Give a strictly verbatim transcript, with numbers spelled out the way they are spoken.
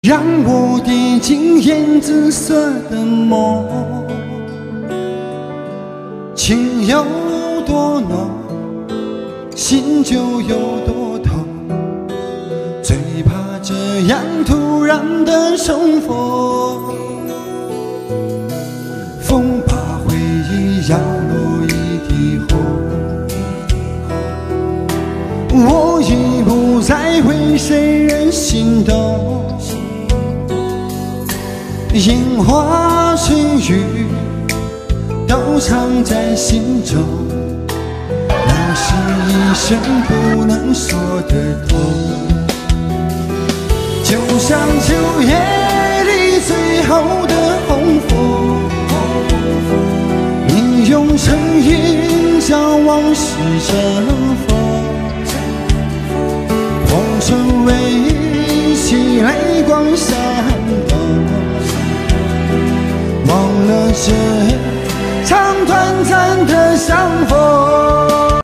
让我跌进胭脂色的梦，情有多浓，心就有多痛，最怕这样突然的重逢。风把回忆摇落一地红，我已不再为谁人心动。樱花春雨都藏在心中，那是一生不能说的痛。就像秋夜里最后的红枫，你用沉吟将往事尘封。红唇微起泪光闪动，忘了这长短